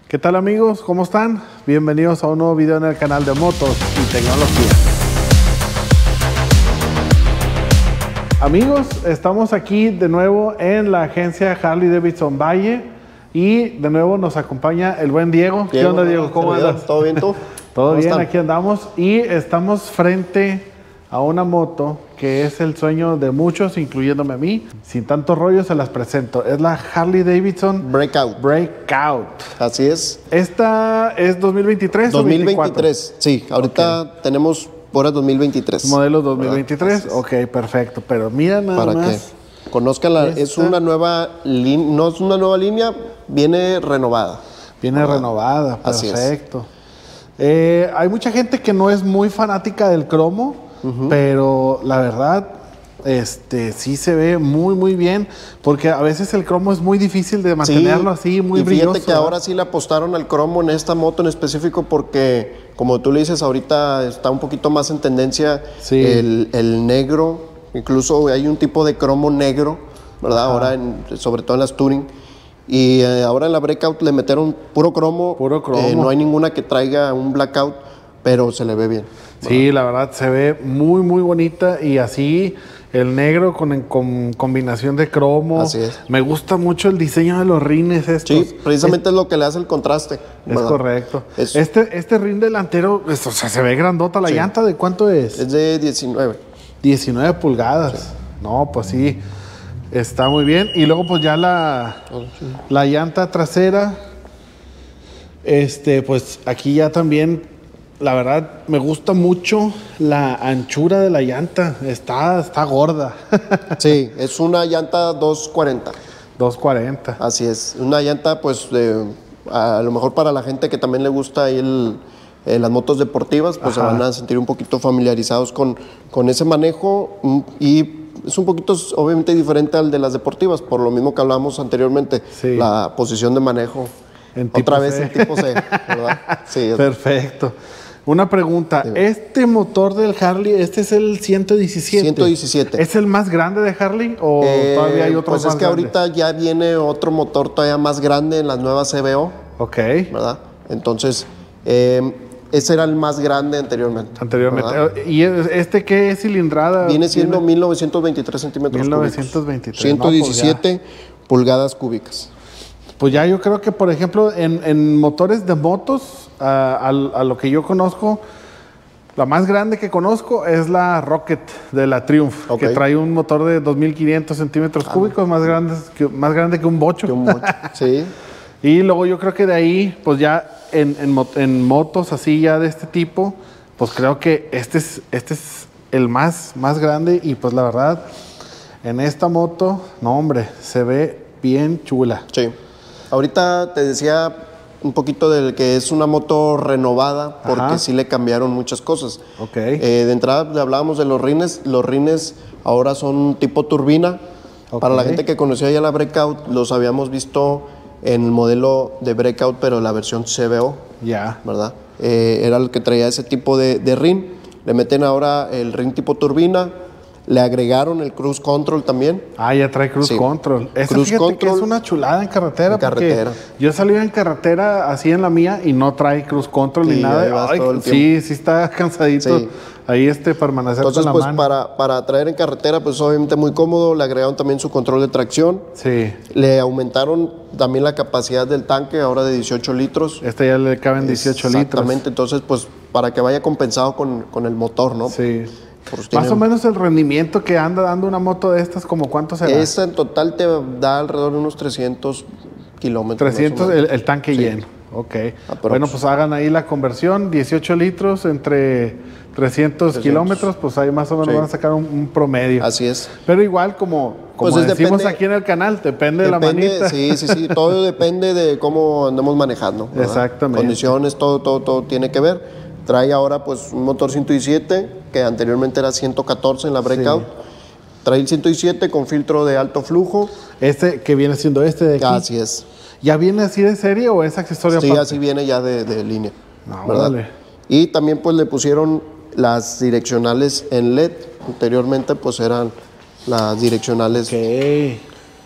¿Qué tal amigos? ¿Cómo están? Bienvenidos a un nuevo video en el canal de Motos y Tecnología. Amigos, estamos aquí de nuevo en la agencia Harley-Davidson Valle y de nuevo nos acompaña el buen Diego. ¿Qué onda, Diego? ¿Cómo andas? ¿Todo bien tú? Todo bien, aquí andamos y estamos frente a una moto que es el sueño de muchos, incluyéndome a mí. Sin tanto rollo se las presento. Es la Harley-Davidson Breakout. Así es. ¿Esta es 2023 2023, sí. Ahorita tenemos pura 2023. Modelo 2023, ok, perfecto. Pero mira nada para más. que conozcan, es una nueva línea, no es una nueva línea, viene renovada. Viene renovada, Así perfecto. Hay mucha gente que no es muy fanática del cromo, pero la verdad, sí se ve muy bien, porque a veces el cromo es muy difícil de mantenerlo así, muy brilloso. Fíjate que ahora sí le apostaron al cromo en esta moto en específico porque, como tú le dices, ahorita está un poquito más en tendencia el negro. Incluso hay un tipo de cromo negro, ¿verdad? Ahora, sobre todo en las Touring. Y ahora en la Breakout le metieron puro cromo. No hay ninguna que traiga un blackout, pero se le ve bien, ¿verdad? Sí, la verdad se ve muy bonita y así el negro con combinación de cromo. Así es. Me gusta mucho el diseño de los rines estos. Sí, precisamente es lo que le hace el contraste, ¿verdad? Es correcto. Este rin delantero, o sea, se ve grandota. ¿La llanta de cuánto es? Es de 19. 19 pulgadas. Sí. No, pues sí, está muy bien. Y luego pues ya la llanta trasera, pues aquí ya también, la verdad, me gusta mucho la anchura de la llanta. Está gorda. Sí, es una llanta 240. 240. Así es. Una llanta, pues, a lo mejor para la gente que también le gusta ahí las motos deportivas, pues se van a sentir un poquito familiarizados con ese manejo y es un poquito, obviamente, diferente al de las deportivas, por lo mismo que hablamos anteriormente, la posición de manejo. Otra vez en tipo C, ¿verdad? Sí. Perfecto. Una pregunta, ¿este motor del Harley, este es el 117? 117. ¿Es el más grande de Harley o todavía hay otros más Pues es que grandes? ahorita ya viene otro motor todavía más grande en las nuevas CBO. Ok. ¿Verdad? Entonces, ese era el más grande anteriormente. ¿Verdad? ¿Y qué cilindrada? Viene siendo 1923 centímetros 1923. cúbicos. 117 pulgadas cúbicas. Pues ya yo creo que, por ejemplo, en motores de motos, a lo que yo conozco, la más grande que conozco es la Rocket de la Triumph, que trae un motor de 2500 centímetros cúbicos, más grande que un bocho. Sí. Y luego yo creo que de ahí, pues ya en motos así ya de este tipo, pues creo que este es el más grande y pues la verdad, en esta moto, no hombre, se ve bien chula. Sí. Ahorita te decía un poquito del que es una moto renovada, porque sí le cambiaron muchas cosas. De entrada le hablábamos de los rines. Los rines ahora son tipo turbina. Para la gente que conocía ya la Breakout, los habíamos visto en el modelo de Breakout, pero la versión CBO, ¿verdad? Era el que traía ese tipo de rin. Le meten ahora el rin tipo turbina. Le agregaron el Cruise Control también. Ya trae Cruise Control. Cruise Control que es una chulada en carretera. Yo salí en carretera así en la mía y no trae Cruise Control ni nada. Sí está cansadito. Sí. Ahí permanecer con la mano. Entonces, pues para traer en carretera, pues obviamente muy cómodo. Le agregaron también su control de tracción. Sí. Le aumentaron también la capacidad del tanque, ahora de 18 litros. Ya le caben 18 litros. Exactamente. Entonces, pues para que vaya compensado con el motor, ¿no? Sí. Más o menos el rendimiento que anda dando una moto de estas, ¿como cuánto será? Esta en total te da alrededor de unos 300 kilómetros. 300 el tanque lleno. Ok. Bueno, pues hagan ahí la conversión, 18 litros entre 300 kilómetros, pues ahí más o menos van a sacar un promedio. Así es. Pero igual, como decimos aquí en el canal, depende de la manita. Sí, todo depende de cómo andemos manejando, ¿verdad? Exactamente. Condiciones, todo tiene que ver. Trae ahora pues un motor 117, que anteriormente era 114 en la Breakout. Trae el 117 con filtro de alto flujo. Que viene siendo de aquí. Así es. ¿Ya viene así de serie o es accesorio aparte? Sí, así viene ya de línea. ¿verdad? Vale. Y también pues le pusieron las direccionales en LED. Anteriormente pues eran las direccionales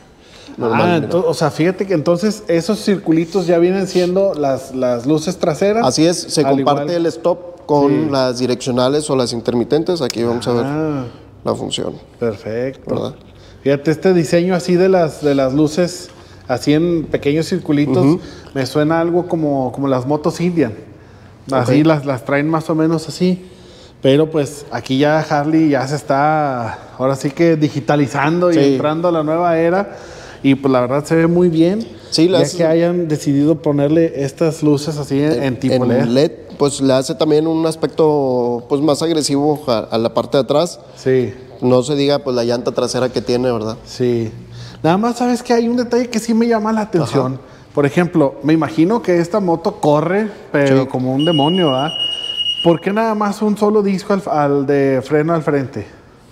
O sea, fíjate que entonces esos circulitos ya vienen siendo las luces traseras. Así es, se comparte el stop con las direccionales o las intermitentes. Aquí vamos a ver la función. Perfecto. ¿Verdad? Fíjate, este diseño así de las luces, así en pequeños circulitos, me suena algo como las motos Indian. Así las traen más o menos así. Pero pues aquí ya Harley ya se está, ahora sí que digitalizando y entrando a la nueva era. Y pues la verdad se ve muy bien. Sí, ya que hayan decidido ponerle estas luces así en tipo LED. Pues le hace también un aspecto pues más agresivo a la parte de atrás. Sí. No se diga pues la llanta trasera que tiene, ¿verdad? Sí. Nada más sabes que hay un detalle que sí me llama la atención. Por ejemplo, me imagino que esta moto corre, pero como un demonio, ¿verdad? ¿Por qué nada más un solo disco al de freno al frente?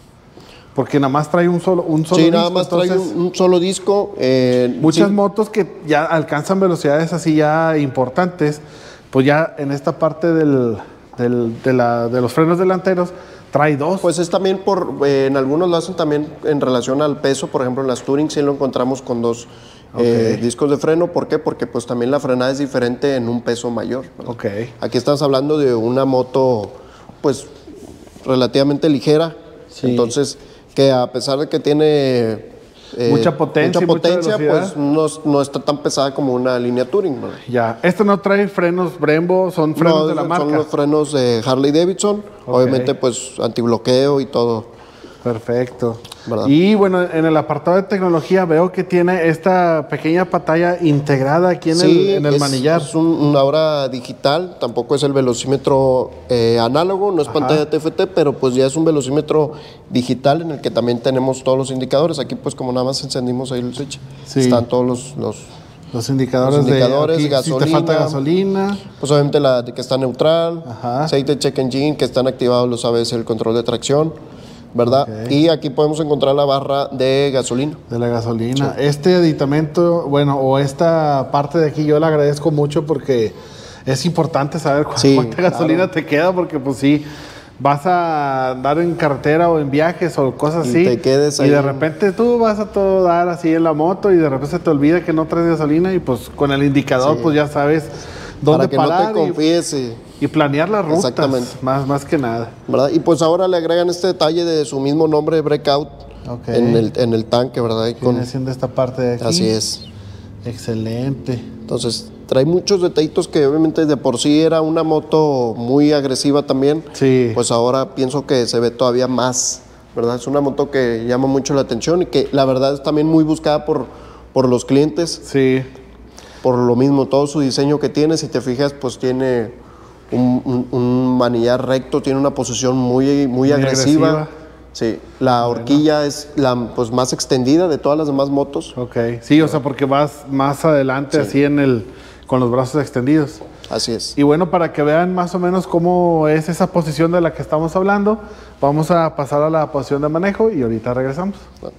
Porque nada más trae un solo disco. Sí, nada más trae un solo disco. Muchas motos que ya alcanzan velocidades así ya importantes, pues ya en esta parte de los frenos delanteros trae dos. Pues es también en algunos lo hacen también en relación al peso. Por ejemplo, en las Touring sí lo encontramos con dos discos de freno. ¿Por qué? Porque pues también la frenada es diferente en un peso mayor. Aquí estamos hablando de una moto pues relativamente ligera. Entonces, que a pesar de que tiene mucha potencia, pues no está tan pesada como una línea Touring, ¿no? Ya, esto no trae frenos Brembo, son frenos de la marca. Son los frenos de Harley Davidson, obviamente pues antibloqueo y todo. Perfecto. ¿Verdad? Y bueno, en el apartado de tecnología veo que tiene esta pequeña pantalla integrada aquí en el manillar. Es una hora digital, tampoco es el velocímetro análogo, no es pantalla TFT, pero pues ya es un velocímetro digital en el que también tenemos todos los indicadores. Aquí pues como nada más encendimos ahí el switch, están todos los indicadores de gasolina. Si te falta gasolina. Pues obviamente la de que está neutral, aceite, check engine, que están activados los ABS, el control de tracción, ¿verdad? Y aquí podemos encontrar la barra de gasolina. De la gasolina. Este aditamento, bueno, o esta parte de aquí yo le agradezco mucho porque es importante saber cuánta gasolina te queda, porque pues sí, vas a andar en carretera o en viajes o cosas así, te quedes ahí. Y de repente tú vas a todo dar así en la moto y de repente se te olvida que no traes gasolina y pues con el indicador pues ya sabes dónde parar. Para que no te confíes y planear las rutas. Exactamente. Más que nada. ¿Verdad? Y pues ahora le agregan este detalle de su mismo nombre, Breakout, en el tanque, ¿verdad? Viene siendo esta parte de aquí. Así es. Excelente. Entonces, trae muchos detallitos que obviamente de por sí era una moto muy agresiva también. Sí. Pues ahora pienso que se ve todavía más, ¿verdad? Es una moto que llama mucho la atención y que la verdad es también muy buscada por los clientes. Sí. Por lo mismo, todo su diseño que tiene, si te fijas, pues tiene un manillar recto, tiene una posición muy agresiva. Sí, la horquilla es la pues más extendida de todas las demás motos. Sí, o sea, porque vas más adelante así con los brazos extendidos. Así es. Y bueno, para que vean más o menos cómo es esa posición de la que estamos hablando, vamos a pasar a la posición de manejo y ahorita regresamos.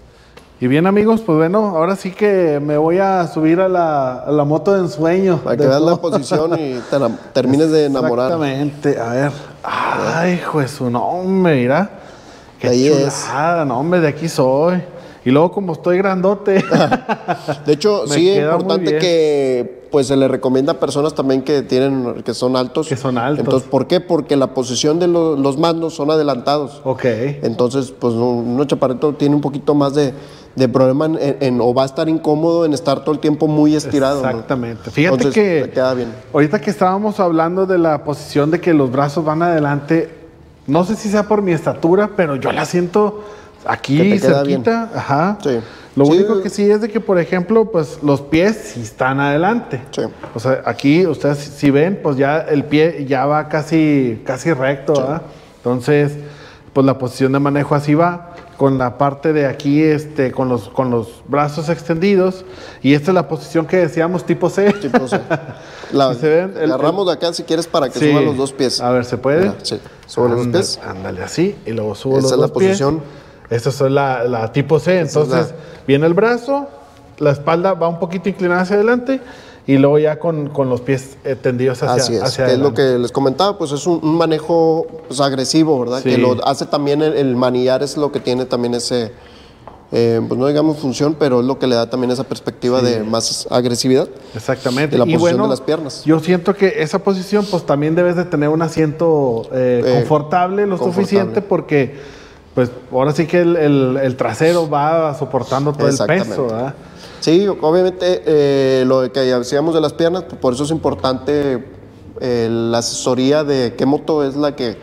Y bien, amigos, pues bueno, ahora sí que me voy a subir a la moto de ensueño. Para que veas la posición y termines de enamorar. Exactamente. A ver. Ay, hijo de su nombre, mira. Qué ahí chulada, no, hombre, de aquí soy. Y luego como estoy grandote. De hecho, sí es importante que pues se le recomienda a personas también que son altos. Que son altos. Entonces, ¿por qué? Porque la posición de los mandos son adelantados. Entonces, pues un chaparrito tiene un poquito más de problema o va a estar incómodo en estar todo el tiempo muy estirado. Exactamente. ¿no? Fíjate entonces, que te queda bien. Ahorita que estábamos hablando de la posición de que los brazos van adelante, no sé si sea por mi estatura, pero yo la siento aquí cerquita. Ajá. Sí. Lo único que sí es de que, por ejemplo, pues los pies sí están adelante. Sí. O sea, aquí ustedes si ven, pues ya el pie ya va casi recto, ¿verdad? Entonces, pues la posición de manejo así va, con la parte de aquí, con los brazos extendidos, y esta es la posición que decíamos, tipo C. Tipo C. ¿Se ven? Agarramos de acá si quieres para que suban los dos pies. A ver, ¿se puede? Mira, sí. Suban los pies. Ándale así, y luego subo los dos pies. Esa es la posición. Esta es la tipo C, entonces viene el brazo, la espalda va un poquito inclinada hacia adelante, y luego ya con los pies tendidos hacia Así es, hacia que adelante. Es lo que les comentaba, pues es un manejo pues, agresivo, ¿verdad? Sí. Que lo hace también el manillar, es lo que tiene también ese pues no digamos función, pero es lo que le da también esa perspectiva de más agresividad. Exactamente. De la posición de las piernas. Yo siento que esa posición, pues también debes de tener un asiento confortable, suficiente, porque pues ahora sí que el trasero va soportando todo el peso, ¿verdad? Sí, obviamente lo que decíamos de las piernas, pues por eso es importante la asesoría de qué moto es la que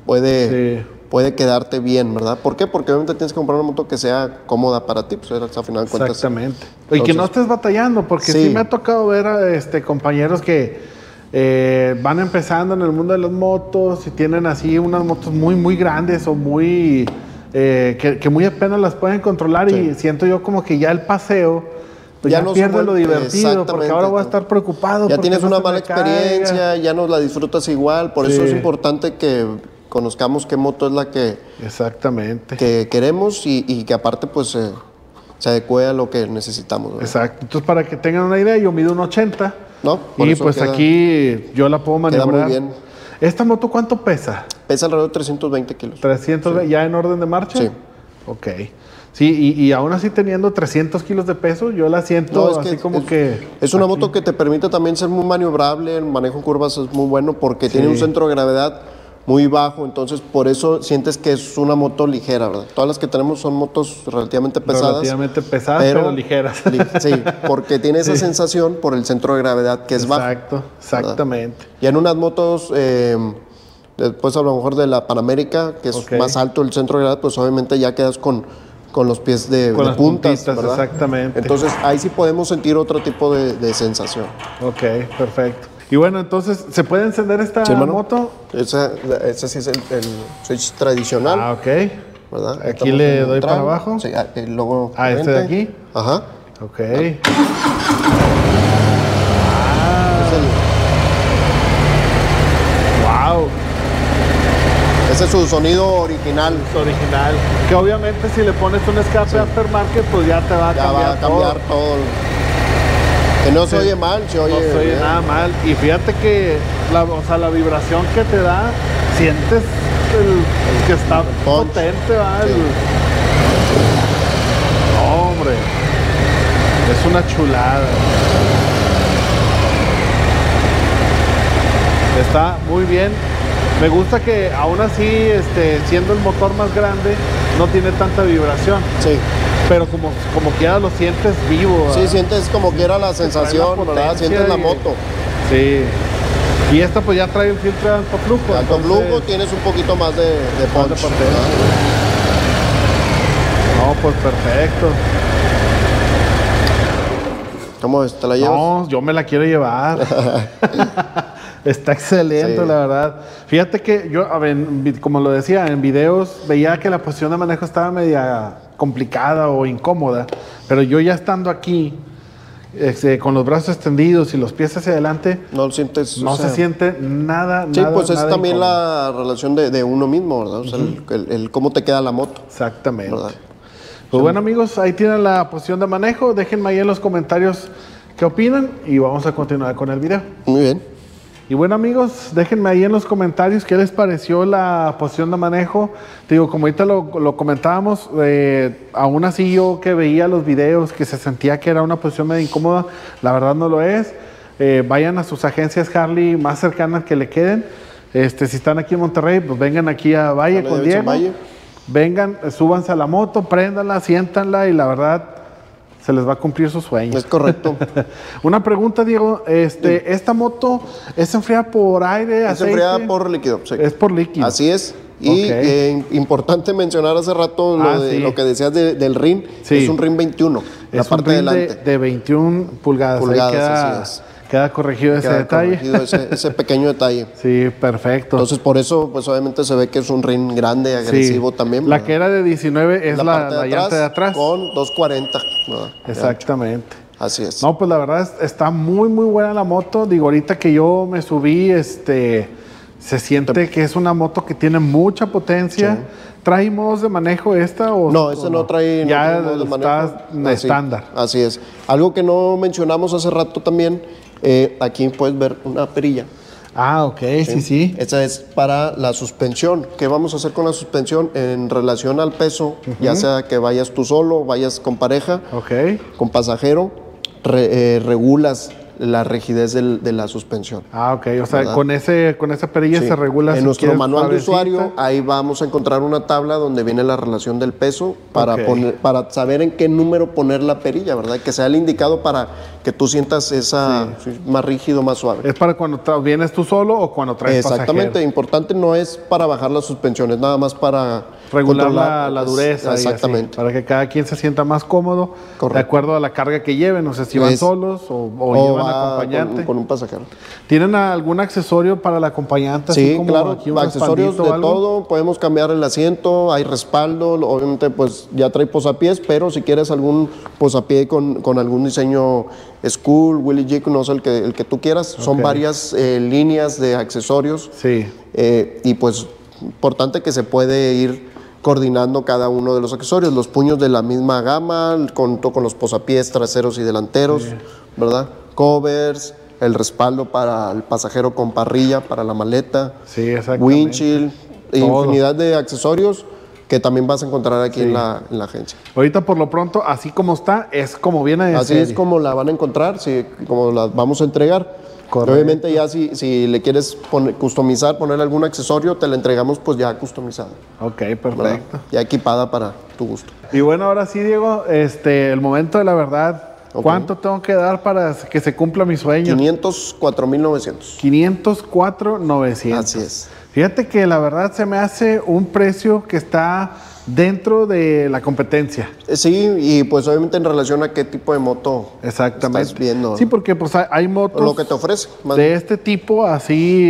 puede quedarte bien, ¿verdad? ¿Por qué? Porque obviamente tienes que comprar una moto que sea cómoda para ti, pues al final de cuentas. Exactamente. Y que no estés batallando, porque sí me ha tocado ver a compañeros que van empezando en el mundo de las motos y tienen así unas motos muy, muy grandes o muy... que muy apenas las pueden controlar y siento yo como que ya el paseo... Pues ya no pierde lo divertido, porque ahora voy a estar preocupado. Ya tienes una mala experiencia, ya no la disfrutas igual, por eso es importante que conozcamos qué moto es la que que queremos y que aparte pues se adecue a lo que necesitamos, ¿verdad? Exacto. Entonces, para que tengan una idea, yo mido un 80 y pues aquí yo la puedo maniobrar. Queda muy bien. ¿Esta moto cuánto pesa? Pesa alrededor de 320 kilos. ¿320? ¿Ya en orden de marcha? Sí. Ok. Sí, y aún así teniendo 300 kilos de peso, yo la siento así como que... Es una moto que te permite también ser muy maniobrable, el manejo en curvas es muy bueno porque tiene un centro de gravedad muy bajo, entonces por eso sientes que es una moto ligera, ¿verdad? Todas las que tenemos son motos relativamente pesadas. Relativamente pesadas, pero ligeras. Sí, porque tiene esa sensación por el centro de gravedad que es bajo. Exactamente. ¿Verdad? Y en unas motos... después a lo mejor de la Panamérica, que es más alto el centro de gravedad, pues obviamente ya quedas con los pies de puntas, ¿verdad? Exactamente. Entonces ahí sí podemos sentir otro tipo de sensación. Ok, perfecto. Y bueno, entonces, ¿se puede encender esta moto? Ese sí es el switch tradicional. Ah, ok. ¿Verdad? Aquí le doy para abajo. Sí, el logo. Este de aquí. Ajá. Ok. Wow. Ese es su sonido original. Original. Que obviamente si le pones un escape aftermarket, pues ya te va a cambiar todo. Que no se oye mal, se oye. No se oye nada mal. Y fíjate que la vibración que te da, sientes el que está potente, ¿vale? Sí. Hombre, es una chulada. Está muy bien. Me gusta que aún así, siendo el motor más grande, no tiene tanta vibración. Sí. Pero como quiera lo sientes vivo, ¿verdad? Sí, sientes como quiera la sensación, ¿verdad? Sientes la moto. Sí. Y esta pues ya trae el filtro de alto flujo. De alto flujo tienes un poquito más de punch. No, pues perfecto. ¿Cómo ves? ¿Te la llevas? No, yo me la quiero llevar. Está excelente, la verdad. Fíjate que yo, como lo decía, en videos veía que la posición de manejo estaba media complicada o incómoda, pero yo ya estando aquí, con los brazos extendidos y los pies hacia adelante, no lo sientes, no se siente nada. Sí, pues es también incómodo. La relación de uno mismo, ¿verdad? O sea, el cómo te queda la moto. Exactamente. ¿Verdad? Pues bueno, amigos, ahí tienen la posición de manejo. Déjenme ahí en los comentarios qué opinan y vamos a continuar con el video. Muy bien. Y bueno, amigos, déjenme ahí en los comentarios qué les pareció la posición de manejo. Te digo, como ahorita lo comentábamos, aún así yo que veía los videos que se sentía que era una posición medio incómoda, la verdad no lo es. Vayan a sus agencias Harley más cercanas que le queden. Si están aquí en Monterrey, pues vengan aquí a Valle con Diego. Vengan, súbanse a la moto, préndanla, siéntanla y la verdad se les va a cumplir sus sueños. Es correcto. Una pregunta, Diego. ¿Esta moto es enfriada por aire, aceite? Es enfriada por líquido, sí. Es por líquido. Así es. Y importante mencionar hace rato lo que decías del RIN. Sí. Es un RIN 21, es la parte de delante. De 21 pulgadas. Así es. Queda corregido ese detalle. Ese pequeño detalle. Sí, perfecto. Entonces, por eso, pues obviamente se ve que es un RIN grande, agresivo también. La que era de 19 es la llanta de atrás. Con 240. Exactamente. Así es. No, pues la verdad está muy, muy buena la moto. Digo, ahorita que yo me subí, se siente que es una moto que tiene mucha potencia. Sí. ¿Trae modos de manejo esta? No, no trae. Ya está estándar. Así es. Algo que no mencionamos hace rato también. Aquí puedes ver una perilla. Ah, ok, sí. Esa es para la suspensión. ¿Qué vamos a hacer con la suspensión? En relación al peso, ya sea que vayas tú solo, vayas con pareja, con pasajero, regulas la rigidez de la suspensión. Ah, ok. O sea, con esa perilla se regula. En nuestro manual de usuario, ahí vamos a encontrar una tabla donde viene la relación del peso para saber en qué número poner la perilla, ¿verdad? Que sea el indicado para que tú sientas esa más rígido, más suave. ¿Es para cuando vienes tú solo o cuando traes Exactamente. pasajero? Importante no es para bajar las suspensiones, nada más para regular la dureza. Exactamente. Para que cada quien se sienta más cómodo. Correcto. De acuerdo a la carga que lleven. No sé si van solos o llevan acompañante. Con un pasajero. ¿Tienen algún accesorio para el acompañante? Sí, así como claro, aquí accesorios de todo, podemos cambiar el asiento, hay respaldo, obviamente pues ya trae posapiés, pero si quieres algún posapié con algún diseño Skull, Willy Jig, no sé, el que tú quieras, son varias líneas de accesorios. Sí. Y pues importante que se puede ir coordinando cada uno de los accesorios, los puños de la misma gama, con los posapiés traseros y delanteros, ¿verdad? Covers, el respaldo para el pasajero con parrilla, para la maleta, windshield, infinidad de accesorios que también vas a encontrar aquí en la agencia. Ahorita por lo pronto, así como está, es como viene de serie. Así es como la van a encontrar, como la vamos a entregar. Obviamente ya si le quieres customizar, poner algún accesorio, te la entregamos pues ya customizada. Ok, perfecto. ¿Verdad? Ya equipada para tu gusto. Y bueno, ahora sí, Diego, el momento de la verdad. ¿Cuánto tengo que dar para que se cumpla mi sueño? 504,900. 504,900. Así es. Fíjate que la verdad se me hace un precio que está dentro de la competencia. Sí, y pues obviamente en relación a qué tipo de moto estás viendo. Sí, porque pues hay motos lo que te ofrece, de este tipo, así,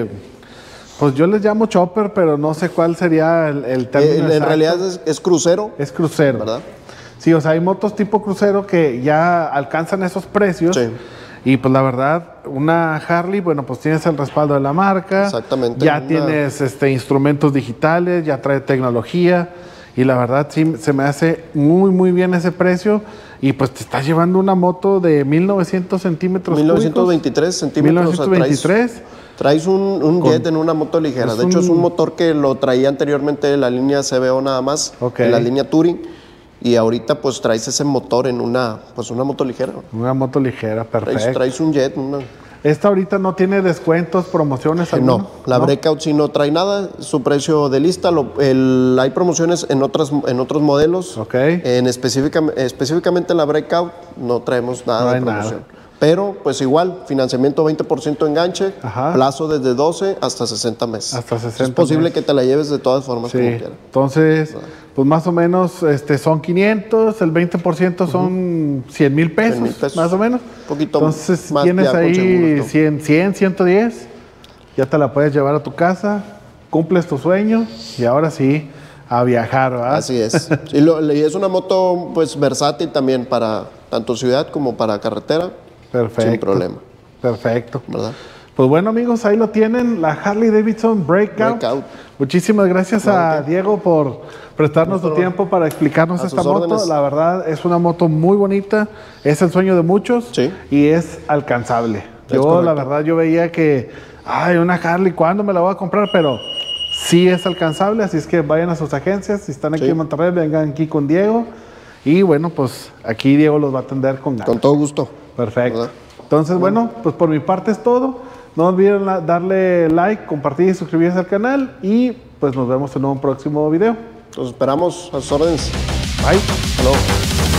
pues yo les llamo chopper, pero no sé cuál sería el término en realidad es crucero. Es crucero. ¿Verdad? Sí, o sea, hay motos tipo crucero que ya alcanzan esos precios. Sí. Y pues la verdad, una Harley, bueno, pues tienes el respaldo de la marca. Exactamente. Ya tienes instrumentos digitales, ya trae tecnología. Y la verdad sí se me hace muy bien ese precio. Y pues te estás llevando una moto de 1900 centímetros 1923 centímetros. 1923. Traes un jet en una moto ligera. De hecho, es un motor que lo traía anteriormente de la línea CBO nada más, en la línea Touring. Y ahorita pues traes ese motor en una moto ligera. Una moto ligera, perfecto. Traes un jet. ¿Esta ahorita no tiene descuentos, promociones? No, la Breakout sí no trae nada, su precio de lista. Hay promociones en otros modelos. Específicamente en la Breakout no traemos nada de promoción. Pero pues igual, financiamiento 20% enganche, plazo desde 12 hasta 60 meses. Hasta 60 es posible que te la lleves de todas formas como quieras. Entonces, pues más o menos son 500, el 20% son 100,000 pesos, más o menos. Un poquito Entonces, más. Tienes ahí 100, 110, ya te la puedes llevar a tu casa, cumples tu sueño y ahora sí, a viajar, ¿verdad? Así es. Y es una moto pues versátil también para tanto ciudad como para carretera. Perfecto. Sin problema. Perfecto. ¿Verdad? Pues bueno, amigos, ahí lo tienen, la Harley Davidson Breakout. Muchísimas gracias a Diego por prestarnos tu tiempo para explicarnos esta moto. La verdad, es una moto muy bonita, es el sueño de muchos y es alcanzable. La verdad, yo veía que, una Harley, ¿cuándo me la voy a comprar? Pero sí es alcanzable, así es que vayan a sus agencias. Si están aquí en Monterrey, vengan aquí con Diego. Y bueno, pues aquí Diego los va a atender con ganas. Con todo gusto. Perfecto. ¿Verdad? Entonces, bueno, pues por mi parte es todo. No olviden darle like, compartir y suscribirse al canal. Y pues nos vemos en un próximo video. Los esperamos a sus órdenes. Bye. Hasta luego.